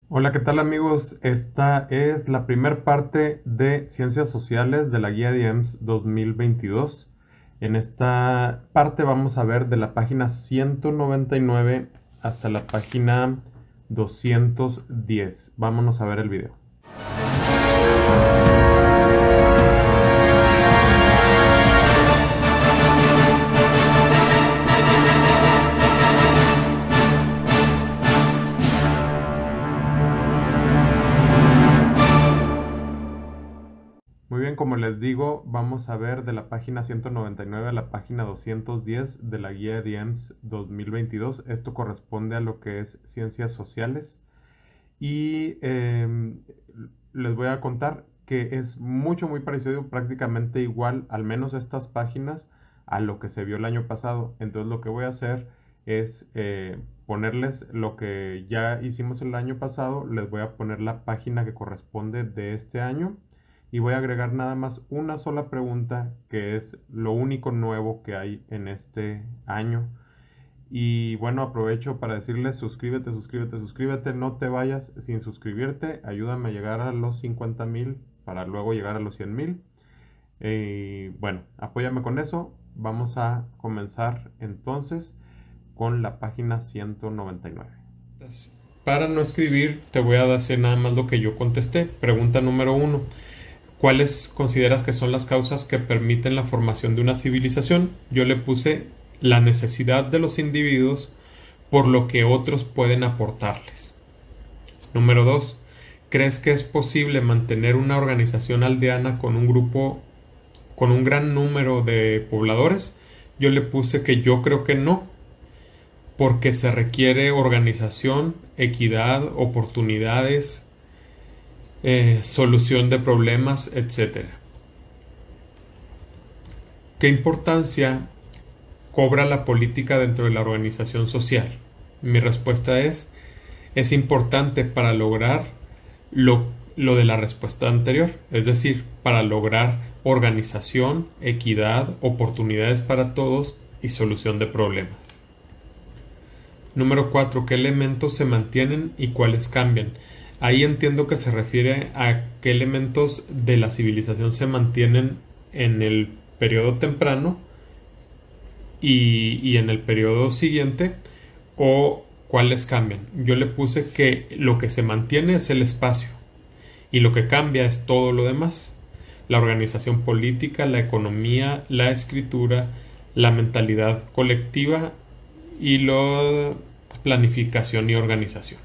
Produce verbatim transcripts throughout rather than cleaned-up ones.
Hola, ¿qué tal amigos? Esta es la primera parte de Ciencias Sociales de la Guía de I E M S dos mil veintidós. En esta parte vamos a ver de la página ciento noventa y nueve hasta la página doscientos diez. Vámonos a ver el video. Muy bien, como les digo, vamos a ver de la página ciento noventa y nueve a la página doscientos diez de la guía de I E M S dos mil veintidós. Esto corresponde a lo que es Ciencias Sociales. Y eh, les voy a contar que es mucho, muy parecido, prácticamente igual, al menos estas páginas, a lo que se vio el año pasado. Entonces lo que voy a hacer es eh, ponerles lo que ya hicimos el año pasado. Les voy a poner la página que corresponde de este año y voy a agregar nada más una sola pregunta, que es lo único nuevo que hay en este año. Y bueno, aprovecho para decirles suscríbete, suscríbete, suscríbete, no te vayas sin suscribirte, ayúdame a llegar a los cincuenta mil para luego llegar a los cien mil. Y bueno, apóyame con eso. Vamos a comenzar entonces con la página ciento noventa y nueve. Para no escribir, te voy a decir nada más lo que yo contesté. Pregunta número uno. ¿Cuáles consideras que son las causas que permiten la formación de una civilización? Yo le puse la necesidad de los individuos por lo que otros pueden aportarles. Número dos. ¿Crees que es posible mantener una organización aldeana con un grupo, con un gran número de pobladores? Yo le puse que yo creo que no, porque se requiere organización, equidad, oportunidades, eh, solución de problemas, etcétera. ¿Qué importancia cobra la política dentro de la organización social? Mi respuesta es, es importante para lograr lo, lo de la respuesta anterior, es decir, para lograr organización, equidad, oportunidades para todos y solución de problemas. Número cuatro. ¿Qué elementos se mantienen y cuáles cambian? Ahí entiendo que se refiere a qué elementos de la civilización se mantienen en el periodo temprano y, y en el periodo siguiente, o cuáles cambian. Yo le puse que lo que se mantiene es el espacio y lo que cambia es todo lo demás: la organización política, la economía, la escritura, la mentalidad colectiva y la planificación y organización.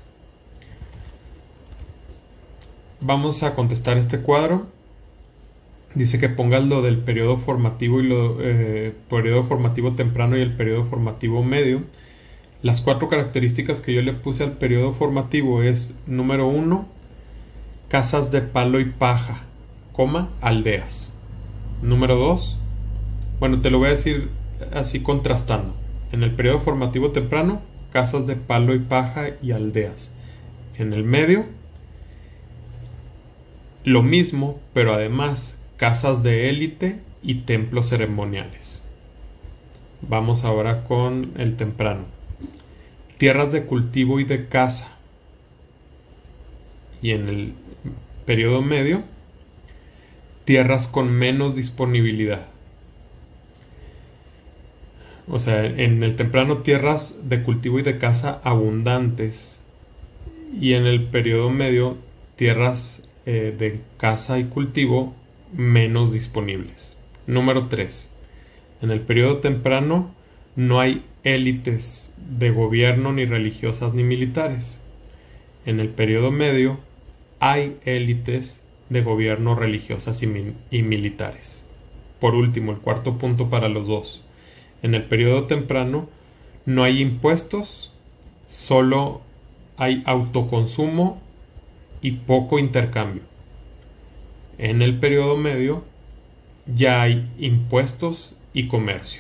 Vamos a contestar este cuadro. Dice que pongas lo del periodo formativo y lo eh, periodo formativo temprano y el periodo formativo medio. Las cuatro características que yo le puse al periodo formativo es: número uno, casas de palo y paja, coma, aldeas. Número dos, bueno, te lo voy a decir así contrastando. En el periodo formativo temprano, casas de palo y paja y aldeas. En el medio, lo mismo, pero además casas de élite y templos ceremoniales. Vamos ahora con el temprano. Tierras de cultivo y de caza. Y en el periodo medio, tierras con menos disponibilidad. O sea, en el temprano, tierras de cultivo y de caza abundantes. Y en el periodo medio, tierras eh, de caza y cultivo menos disponibles. Número tres. En el periodo temprano no hay élites de gobierno, ni religiosas, ni militares. En el periodo medio hay élites de gobierno, religiosas y, mi y militares. Por último, el cuarto punto para los dos. En el periodo temprano no hay impuestos, solo hay autoconsumo y poco intercambio. En el periodo medio ya hay impuestos y comercio.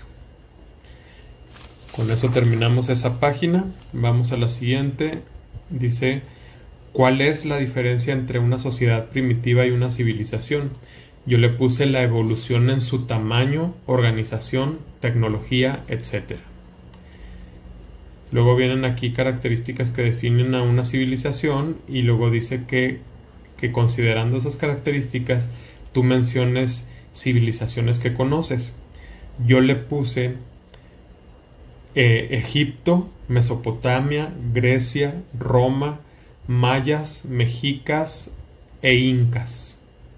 Con eso terminamos esa página. Vamos a la siguiente. Dice, ¿cuál es la diferencia entre una sociedad primitiva y una civilización? Yo le puse la evolución en su tamaño, organización, tecnología, etcétera. Luego vienen aquí características que definen a una civilización y luego dice que, que considerando esas características tú menciones civilizaciones que conoces. Yo le puse eh, Egipto, Mesopotamia, Grecia, Roma, mayas, mexicas e incas.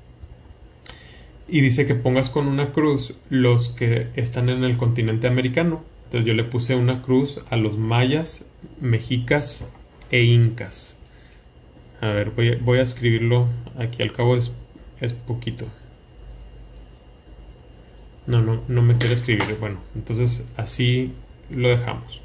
Y dice que pongas con una cruz los que están en el continente americano. Entonces yo le puse una cruz a los mayas, mexicas e incas. A ver, voy a, voy a escribirlo aquí, al cabo es, es poquito. No, no, no me quiere escribir. Bueno, entonces así lo dejamos.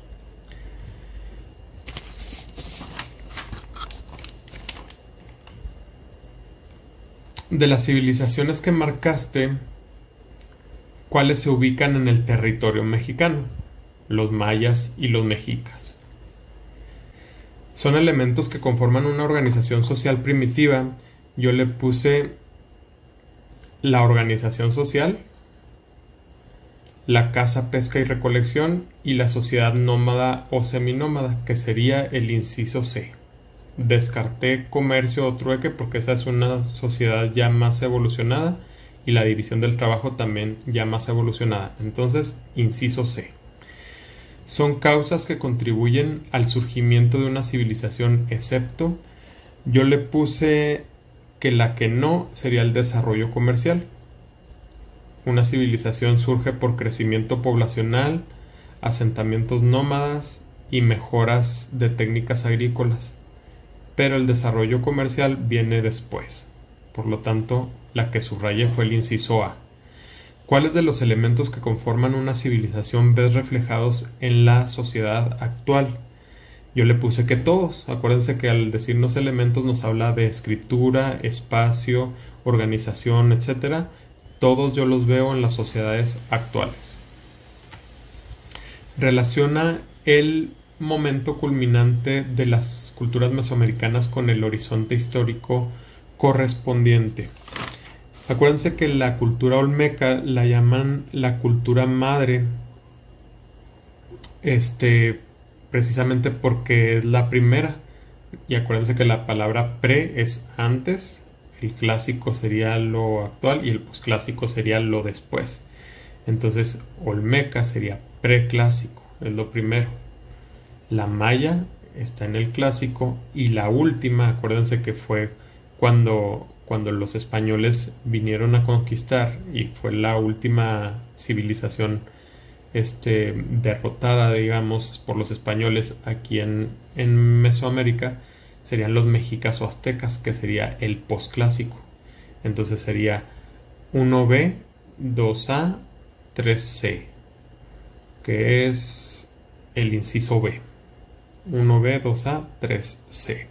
De las civilizaciones que marcaste, ¿cuáles se ubican en el territorio mexicano? Los mayas y los mexicas. Son elementos que conforman una organización social primitiva. Yo le puse la organización social, la caza, pesca y recolección y la sociedad nómada o seminómada, que sería el inciso C. Descarté comercio o trueque porque esa es una sociedad ya más evolucionada y la división del trabajo también ya más evolucionada. Entonces, inciso C. Son causas que contribuyen al surgimiento de una civilización, excepto, yo le puse que la que no sería el desarrollo comercial. Una civilización surge por crecimiento poblacional, asentamientos nómadas y mejoras de técnicas agrícolas, pero el desarrollo comercial viene después. Por lo tanto, la que subrayé fue el inciso A. ¿Cuáles de los elementos que conforman una civilización ves reflejados en la sociedad actual? Yo le puse que todos. Acuérdense que al decirnos elementos nos habla de escritura, espacio, organización, etcétera. Todos yo los veo en las sociedades actuales. Relaciona el momento culminante de las culturas mesoamericanas con el horizonte histórico correspondiente. Acuérdense que la cultura olmeca la llaman la cultura madre, este, precisamente porque es la primera. Y acuérdense que la palabra pre es antes, el clásico sería lo actual y el posclásico sería lo después. Entonces, olmeca sería preclásico, es lo primero. La maya está en el clásico y la última, acuérdense que fue cuando, cuando los españoles vinieron a conquistar y fue la última civilización este, derrotada, digamos, por los españoles aquí en, en Mesoamérica, serían los mexicas o aztecas, que sería el posclásico. Entonces sería uno be, dos a, tres ce, que es el inciso B. uno be, dos a, tres ce.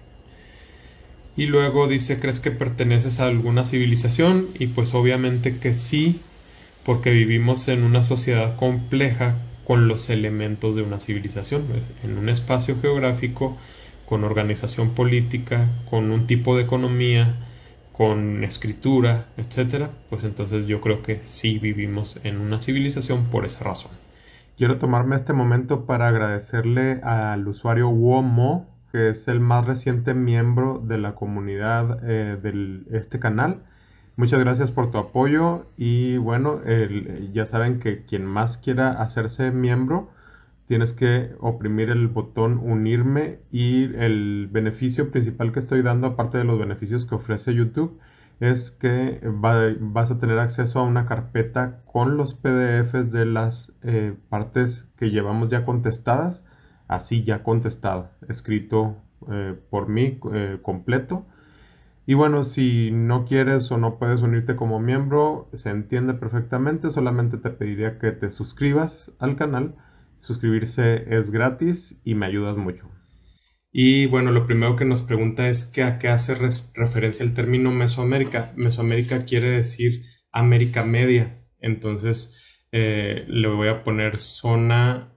Y luego dice, ¿crees que perteneces a alguna civilización? Y pues obviamente que sí, porque vivimos en una sociedad compleja con los elementos de una civilización, pues, en un espacio geográfico, con organización política, con un tipo de economía, con escritura, etcétera. Pues entonces yo creo que sí vivimos en una civilización por esa razón. Quiero tomarme este momento para agradecerle al usuario Womo, que es el más reciente miembro de la comunidad eh, de este canal. Muchas gracias por tu apoyo y bueno, el, ya saben que quien más quiera hacerse miembro, tienes que oprimir el botón unirme y el beneficio principal que estoy dando, aparte de los beneficios que ofrece YouTube, es que va, vas a tener acceso a una carpeta con los P D Efes de las eh, partes que llevamos ya contestadas, así ya contestado, escrito eh, por mí eh, completo. Y bueno, si no quieres o no puedes unirte como miembro, se entiende perfectamente, solamente te pediría que te suscribas al canal. Suscribirse es gratis y me ayudas mucho. Y bueno, lo primero que nos pregunta es que a qué hace res- referencia el término Mesoamérica. Mesoamérica quiere decir América Media. Entonces eh, le voy a poner zona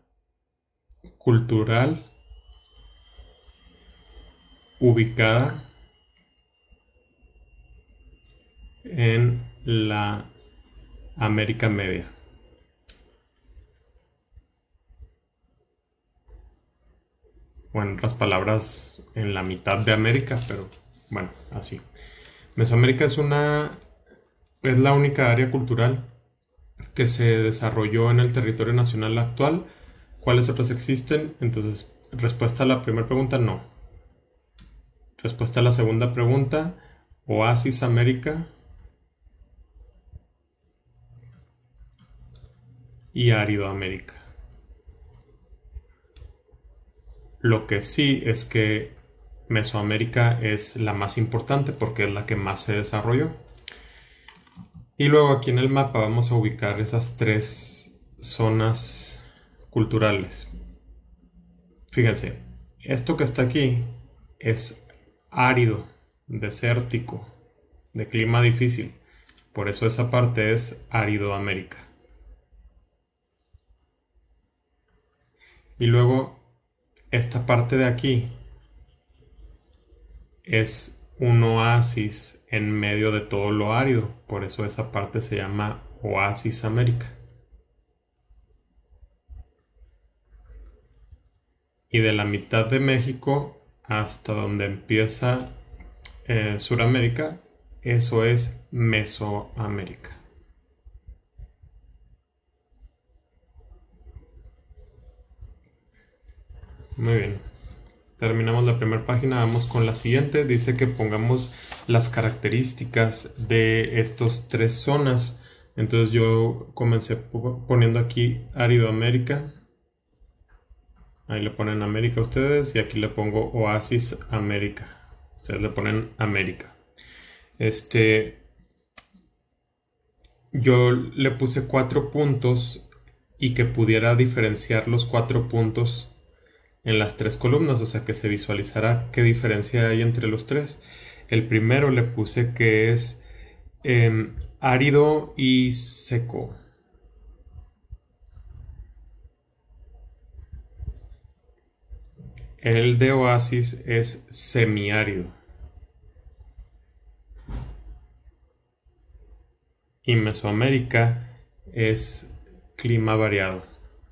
cultural ubicada en la América Media. o en otras palabras, en la mitad de América, pero bueno, así. Mesoamérica es una, es la única área cultural que se desarrolló en el territorio nacional actual. ¿Cuáles otras existen? Entonces, respuesta a la primera pregunta, no. Respuesta a la segunda pregunta, Oasis América y Árido América. Lo que sí es que Mesoamérica es la más importante porque es la que más se desarrolló. Y luego aquí en el mapa vamos a ubicar esas tres zonas culturales. Fíjense, esto que está aquí es árido, desértico, de clima difícil. Por eso esa parte es Árido-América. Y luego esta parte de aquí es un oasis en medio de todo lo árido. Por eso esa parte se llama Oasis América. Y de la mitad de México hasta donde empieza eh, Suramérica, eso es Mesoamérica. Muy bien. Terminamos la primera página, vamos con la siguiente. Dice que pongamos las características de estas tres zonas. Entonces yo comencé poniendo aquí Árido-América. Ahí le ponen América ustedes y aquí le pongo Oasis América. Ustedes le ponen América. Este, yo le puse cuatro puntos y que pudiera diferenciar los cuatro puntos en las tres columnas, o sea que se visualizará qué diferencia hay entre los tres. El primero le puse que es eh, árido y seco. El de Oasis es semiárido. Y Mesoamérica es clima variado.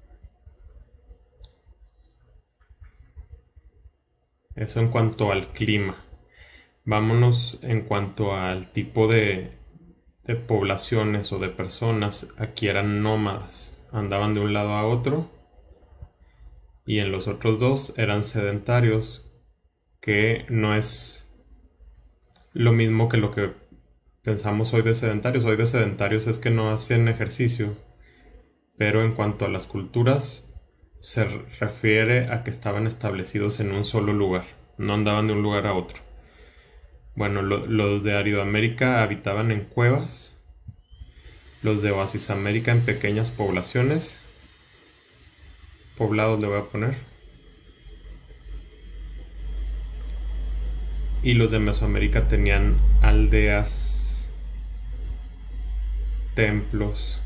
Eso en cuanto al clima. Vámonos en cuanto al tipo de, de poblaciones o de personas. Aquí eran nómadas. Andaban de un lado a otro. Y en los otros dos eran sedentarios, que no es lo mismo que lo que pensamos hoy de sedentarios. Hoy de sedentarios es que no hacen ejercicio. Pero en cuanto a las culturas, se refiere a que estaban establecidos en un solo lugar. No andaban de un lugar a otro. Bueno, lo, los de Aridoamérica habitaban en cuevas, los de Oasis América en pequeñas poblaciones, poblados le voy a poner, y los de Mesoamérica tenían aldeas, templos,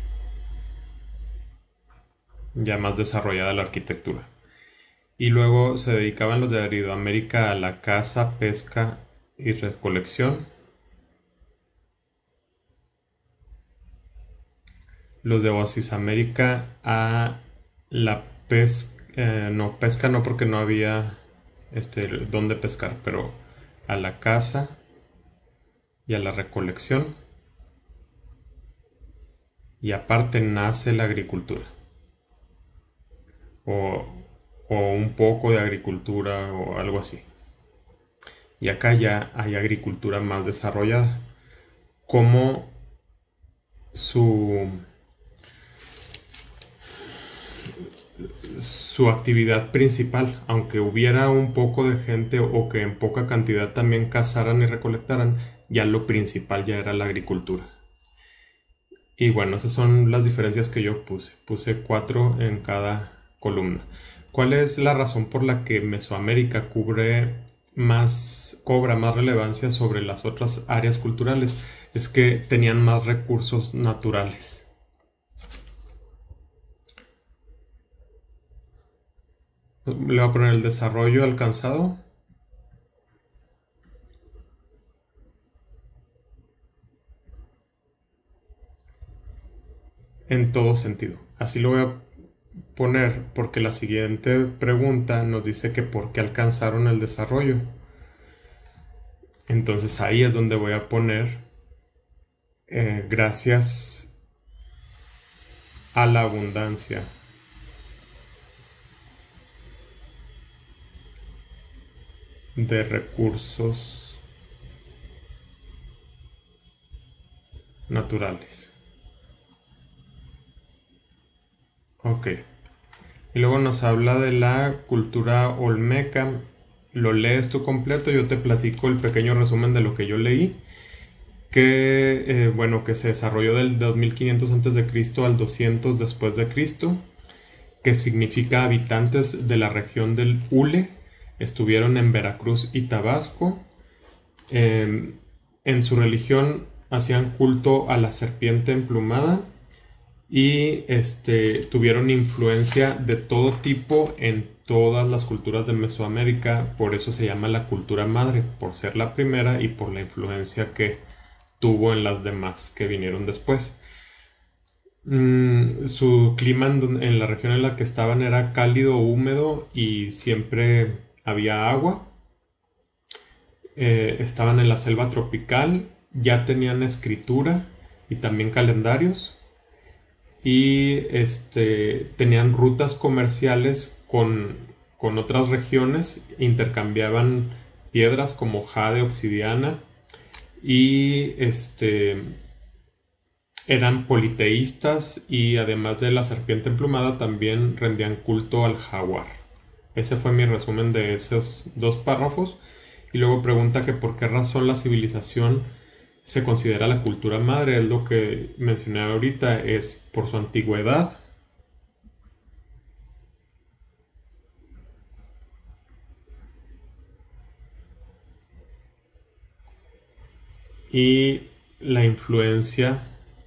ya más desarrollada la arquitectura. Y luego se dedicaban los de Aridoamérica a la caza, pesca y recolección. Los de Oasis América a la pesca, eh, no, pesca no porque no había este, dónde pescar, pero a la caza y a la recolección. Y aparte nace la agricultura. O, o un poco de agricultura o algo así. Y acá ya hay agricultura más desarrollada. Como su su actividad principal, aunque hubiera un poco de gente o que en poca cantidad también cazaran y recolectaran, ya lo principal ya era la agricultura. Y bueno, esas son las diferencias que yo puse. Puse cuatro en cada columna. ¿Cuál es la razón por la que Mesoamérica cubre más, cobra más relevancia sobre las otras áreas culturales? Es que tenían más recursos naturales. Le voy a poner el desarrollo alcanzado. En todo sentido. Así lo voy a poner porque la siguiente pregunta nos dice que por qué alcanzaron el desarrollo. Entonces ahí es donde voy a poner eh, gracias a la abundancia de recursos naturales. Ok. Y luego nos habla de la cultura olmeca. Lo lees tú completo, yo te platico el pequeño resumen de lo que yo leí. Que, eh, bueno, que se desarrolló del dos mil quinientos antes de Cristo al doscientos después de Cristo, que significa habitantes de la región del Hule, estuvieron en Veracruz y Tabasco. Eh, en su religión hacían culto a la serpiente emplumada y este, tuvieron influencia de todo tipo en todas las culturas de Mesoamérica. Por eso se llama la cultura madre, por ser la primera y por la influencia que tuvo en las demás que vinieron después. Mm, su clima en, en la región en la que estaban era cálido, húmedo y siempre había agua. Eh, estaban en la selva tropical, ya tenían escritura y también calendarios. Y este, tenían rutas comerciales con, con otras regiones, intercambiaban piedras como jade, obsidiana, y este, eran politeístas y además de la serpiente emplumada también rendían culto al jaguar. Ese fue mi resumen de esos dos párrafos. Y luego pregunta que por qué razón la civilización se considera la cultura madre. Es lo que mencioné ahorita, es por su antigüedad, y la influencia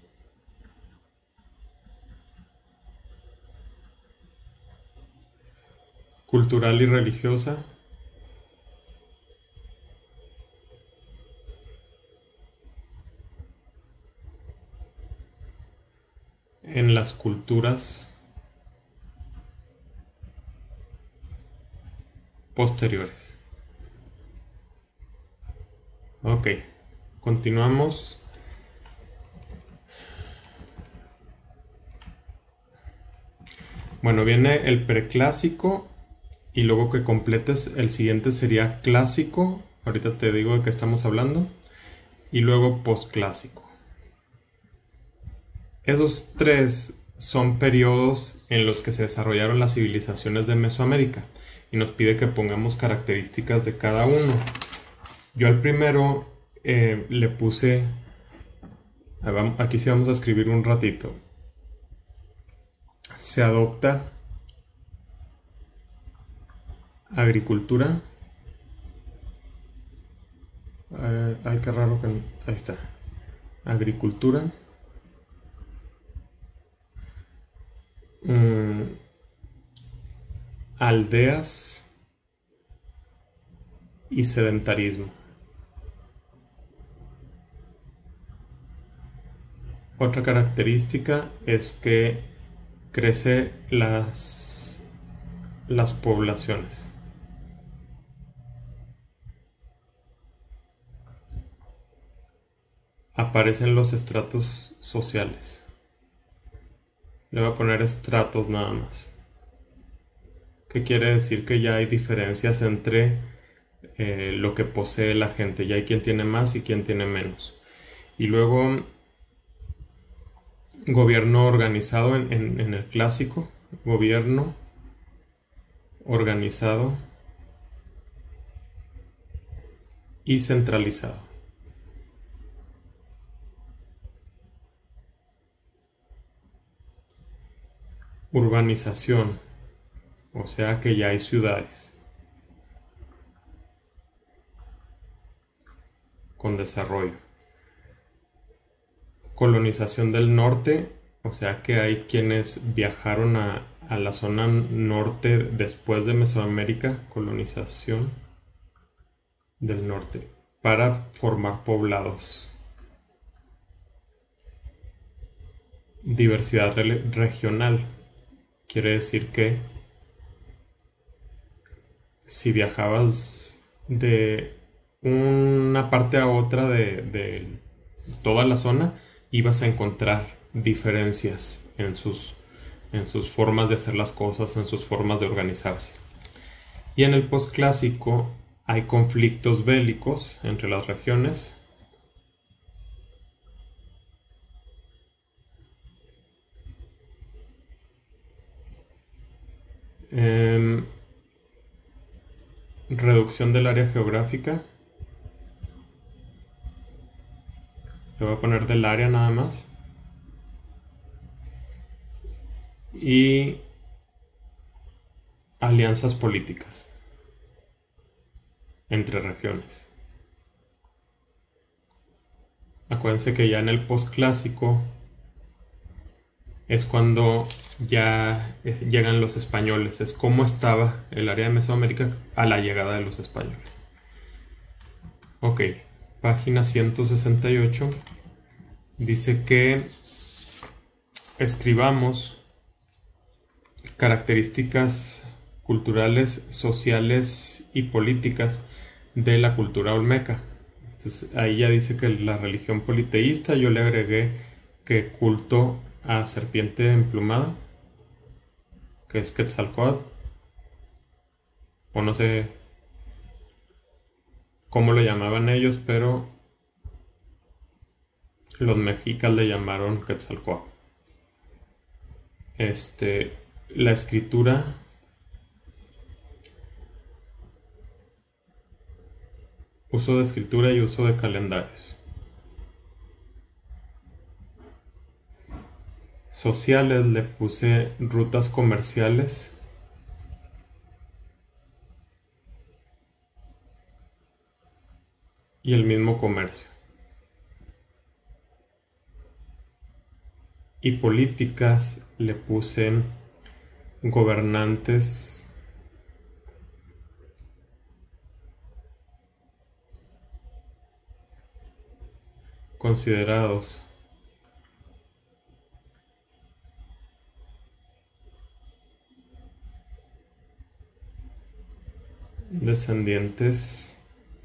cultural y religiosa en las culturas posteriores. Ok, continuamos. Bueno, viene el preclásico y luego que completes el siguiente sería clásico. Ahorita te digo de qué estamos hablando. Y luego posclásico. Esos tres son periodos en los que se desarrollaron las civilizaciones de Mesoamérica y nos pide que pongamos características de cada uno. Yo al primero eh, le puse, aquí sí vamos a escribir un ratito, se adopta agricultura. Eh, ay, qué raro que... Ahí está. Agricultura. Mm, aldeas y sedentarismo. Otra característica es que crece las, las poblaciones. Aparecen los estratos sociales. Le voy a poner estratos nada más. ¿Qué quiere decir? Que ya hay diferencias entre eh, lo que posee la gente. Ya hay quien tiene más y quien tiene menos. Y luego, gobierno organizado en, en, en el clásico. Gobierno organizado y centralizado. Urbanización, o sea que ya hay ciudades con desarrollo. Colonización del norte, o sea que hay quienes viajaron a, a la zona norte después de Mesoamérica. Colonización del norte para formar poblados. Diversidad regional. quiere decir que si viajabas de una parte a otra de, de toda la zona, ibas a encontrar diferencias en sus, en sus formas de hacer las cosas, en sus formas de organizarse. Y en el posclásico hay conflictos bélicos entre las regiones. Eh, reducción del área geográfica. Le voy a poner del área nada más. Y alianzas políticas entre regiones. Acuérdense que ya en el posclásico es cuando ya llegan los españoles, es como estaba el área de Mesoamérica a la llegada de los españoles. Ok, página ciento sesenta y ocho dice que escribamos características culturales, sociales y políticas de la cultura olmeca. Entonces ahí ya dice que la religión politeísta, yo le agregué que culto a serpiente emplumada, que es Quetzalcóatl, o no sé cómo lo llamaban ellos, pero los mexicas le llamaron Quetzalcóatl. Este, la escritura uso de escritura y uso de calendarios. Sociales le puse rutas comerciales. Y el mismo comercio. Y políticas le puse gobernantes considerados descendientes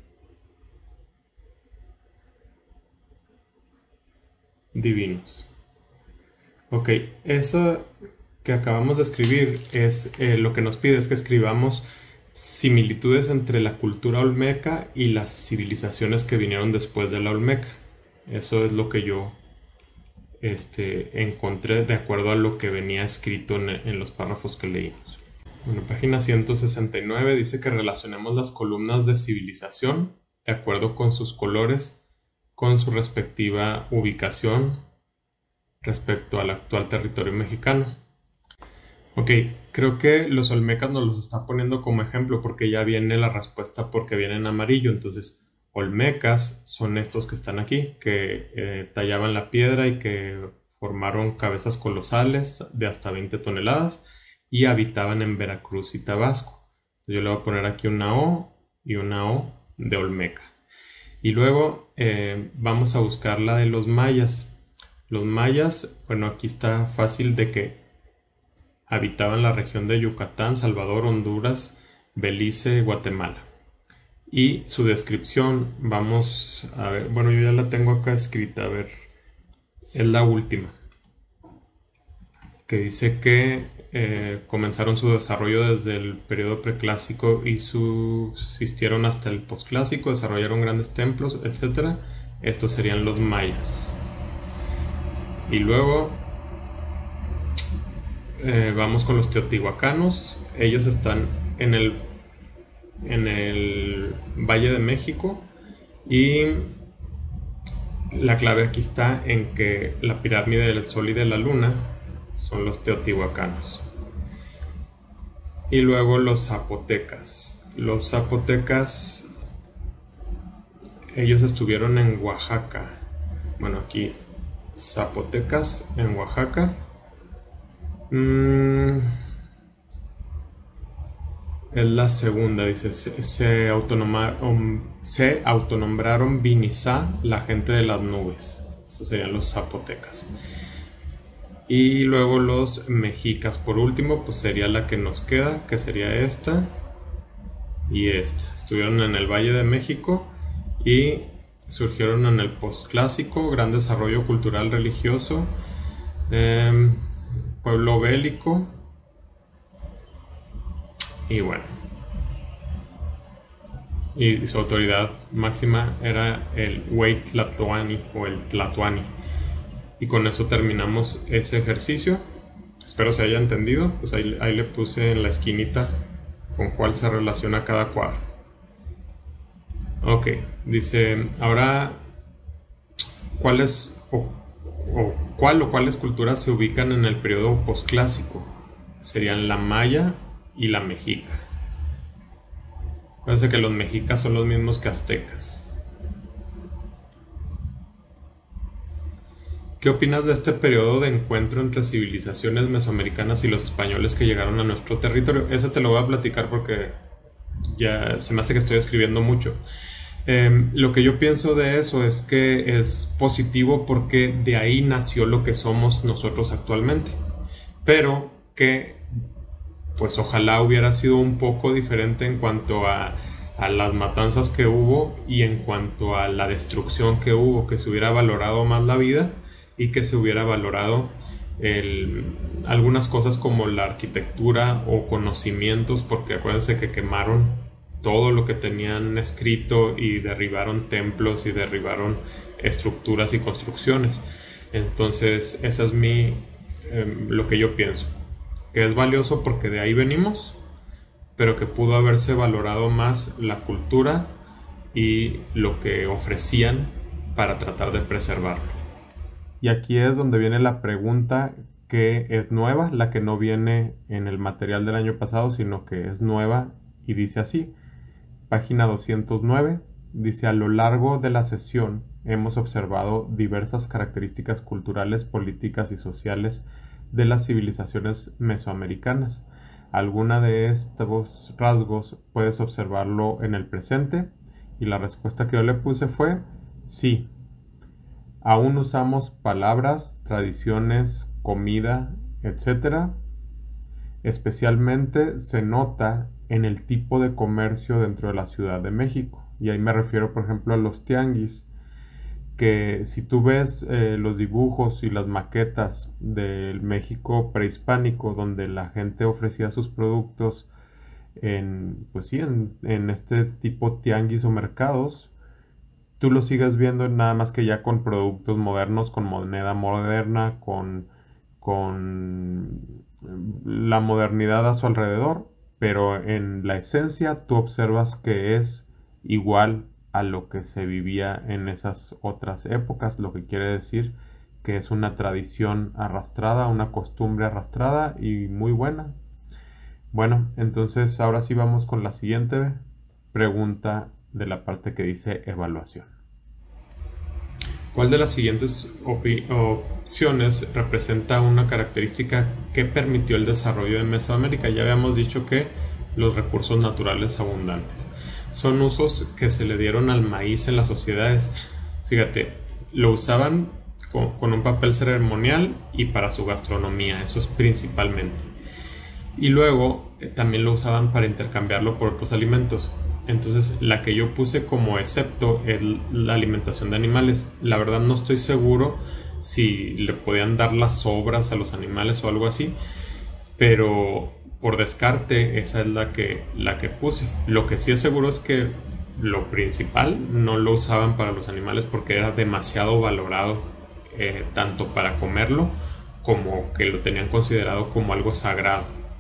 divinos. Ok, eso que acabamos de escribir es eh, lo que nos pide es que escribamos similitudes entre la cultura olmeca y las civilizaciones que vinieron después de la olmeca. Eso es lo que yo este, encontré de acuerdo a lo que venía escrito en, en los párrafos que leímos. Bueno, página ciento sesenta y nueve dice que relacionemos las columnas de civilización de acuerdo con sus colores, con su respectiva ubicación respecto al actual territorio mexicano. Ok, creo que los olmecas nos los está poniendo como ejemplo porque ya viene la respuesta porque viene en amarillo. Entonces, olmecas son estos que están aquí, que eh, tallaban la piedra y que formaron cabezas colosales de hasta veinte toneladas y habitaban en Veracruz y Tabasco. Entonces, yo le voy a poner aquí una O y una O de olmeca. Y luego eh, vamos a buscar la de los mayas. Los mayas, bueno, aquí está fácil de que habitaban la región de Yucatán, Salvador, Honduras, Belice, Guatemala. Y su descripción, vamos a ver, bueno, yo ya la tengo acá escrita, a ver, es la última, que dice que eh, comenzaron su desarrollo desde el periodo preclásico y subsistieron hasta el posclásico, desarrollaron grandes templos, etcétera. Estos serían los mayas. Y luego eh, vamos con los teotihuacanos. Ellos están en el, en el Valle de México y la clave aquí está en que la pirámide del Sol y de la Luna son los teotihuacanos. Y luego los zapotecas. Los zapotecas, ellos estuvieron en Oaxaca. Bueno, aquí zapotecas en Oaxaca. Mm, es la segunda, dice, se, se, autonomaron, se autonombraron Vinizá, la gente de las nubes. Esos serían los zapotecas. Y luego los mexicas por último, pues sería la que nos queda, que sería esta y esta. Estuvieron en el Valle de México y surgieron en el postclásico, gran desarrollo cultural religioso, eh, pueblo bélico y bueno. Y su autoridad máxima era el Huey Tlatoani o el Tlatoani. Y con eso terminamos ese ejercicio. Espero se haya entendido. Pues ahí, ahí le puse en la esquinita con cuál se relaciona cada cuadro. Ok, dice, ahora, ¿cuáles o, o cuál o cuáles culturas se ubican en el periodo posclásico? Serían la maya y la mexica. Parece que los mexicas son los mismos que aztecas. ¿Qué opinas de este periodo de encuentro entre civilizaciones mesoamericanas y los españoles que llegaron a nuestro territorio? Ese te lo voy a platicar porque ya se me hace que estoy escribiendo mucho. Eh, lo que yo pienso de eso es que es positivo porque de ahí nació lo que somos nosotros actualmente. Pero que pues ojalá hubiera sido un poco diferente en cuanto a, a las matanzas que hubo y en cuanto a la destrucción que hubo, que se hubiera valorado más la vida y que se hubiera valorado el, algunas cosas como la arquitectura o conocimientos, porque acuérdense que quemaron todo lo que tenían escrito y derribaron templos y derribaron estructuras y construcciones. Entonces esa es mi, eh, lo que yo pienso, que es valioso porque de ahí venimos, pero que pudo haberse valorado más la cultura y lo que ofrecían para tratar de preservarlo. Y aquí es donde viene la pregunta que es nueva, la que no viene en el material del año pasado, sino que es nueva y dice así, página doscientos nueve, dice: a lo largo de la sesión hemos observado diversas características culturales, políticas y sociales de las civilizaciones mesoamericanas. ¿Alguna de estos rasgos puedes observarlo en el presente? Y la respuesta que yo le puse fue sí. Aún usamos palabras, tradiciones, comida, etcétera. Especialmente se nota en el tipo de comercio dentro de la Ciudad de México. Y ahí me refiero, por ejemplo, a los tianguis, que si tú ves eh, los dibujos y las maquetas del México prehispánico, donde la gente ofrecía sus productos en, pues sí, en, en este tipo tianguis o mercados, tú lo sigues viendo nada más que ya con productos modernos, con moneda moderna, con, con la modernidad a su alrededor, pero en la esencia tú observas que es igual a lo que se vivía en esas otras épocas, lo que quiere decir que es una tradición arrastrada, una costumbre arrastrada y muy buena. Bueno, entonces ahora sí vamos con la siguiente pregunta de la parte que dice evaluación. ¿Cuál de las siguientes opciones representa una característica que permitió el desarrollo de Mesoamérica? Ya habíamos dicho que los recursos naturales abundantes. Son usos que se le dieron al maíz en las sociedades. Fíjate, lo usaban con, con un papel ceremonial y para su gastronomía, eso es principalmente. Y luego eh, también lo usaban para intercambiarlo por otros alimentos. Entonces la que yo puse como excepto es la alimentación de animales. La verdad no estoy seguro si le podían dar las sobras a los animales o algo así, pero por descarte esa es la que, la que puse. Lo que sí es seguro es que lo principal no lo usaban para los animales porque era demasiado valorado, eh, tanto para comerlo como que lo tenían considerado como algo sagrado.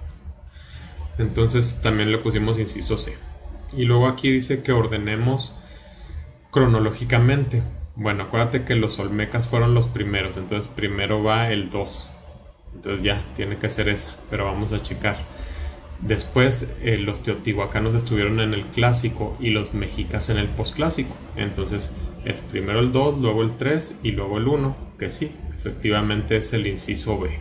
Entonces también le pusimos inciso C. Y luego aquí dice que ordenemos cronológicamente. Bueno, acuérdate que los olmecas fueron los primeros, entonces primero va el dos. Entonces ya, tiene que ser esa, pero vamos a checar. Después eh, los teotihuacanos estuvieron en el clásico y los mexicas en el posclásico. Entonces es primero el dos, luego el tres y luego el uno, que sí, efectivamente es el inciso B.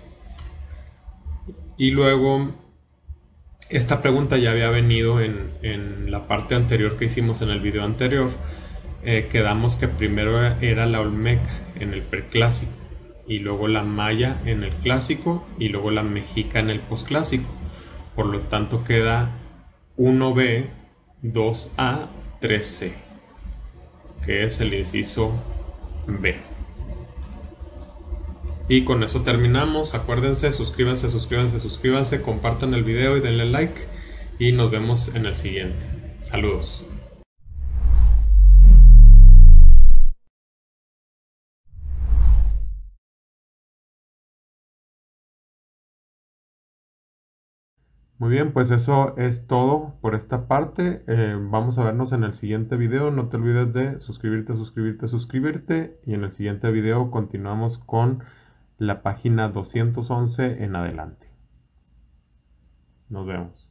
Y luego, esta pregunta ya había venido en, en la parte anterior que hicimos en el video anterior. Eh, quedamos que primero era la olmeca en el preclásico. y luego la maya en el clásico y luego la mexica en el posclásico. Por lo tanto queda uno B, dos A, tres C, que es el inciso B. Y con eso terminamos. Acuérdense, suscríbanse, suscríbanse, suscríbanse, compartan el video y denle like. Y nos vemos en el siguiente. Saludos. Muy bien, pues eso es todo por esta parte. Eh, vamos a vernos en el siguiente video. No te olvides de suscribirte, suscribirte, suscribirte. Y en el siguiente video continuamos con la página doscientos once en adelante. Nos vemos.